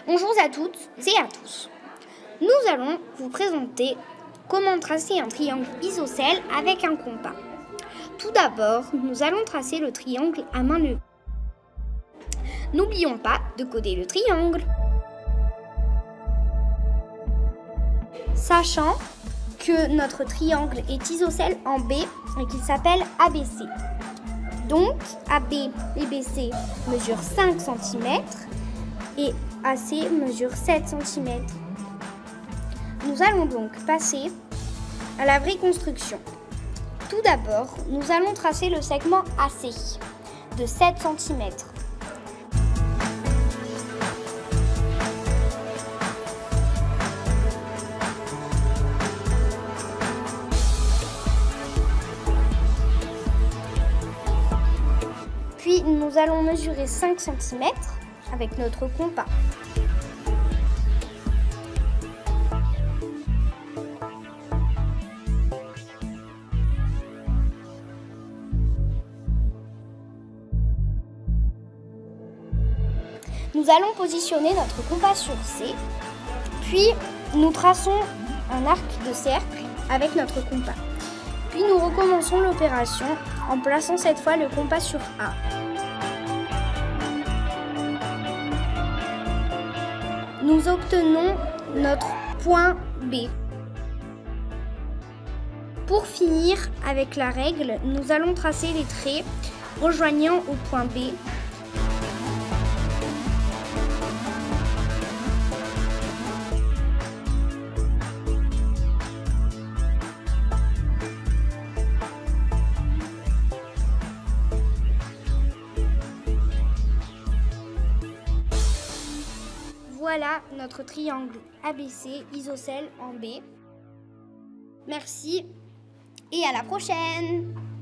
Bonjour à toutes et à tous. Nous allons vous présenter comment tracer un triangle isocèle avec un compas. Tout d'abord, nous allons tracer le triangle à main levée. N'oublions pas de coder le triangle. Sachant que notre triangle est isocèle en B et qu'il s'appelle ABC. Donc, AB et BC mesurent 5 cm et AC mesure 7 cm. Nous allons donc passer à la vraie construction. Tout d'abord, nous allons tracer le segment AC de 7 cm. Puis nous allons mesurer 5 cm avec notre compas. Nous allons positionner notre compas sur C, puis nous traçons un arc de cercle avec notre compas. Puis nous recommençons l'opération en plaçant cette fois le compas sur A. Nous obtenons notre point B. Pour finir avec la règle, nous allons tracer les traits rejoignant au point B. Voilà notre triangle ABC isocèle en B. Merci et à la prochaine!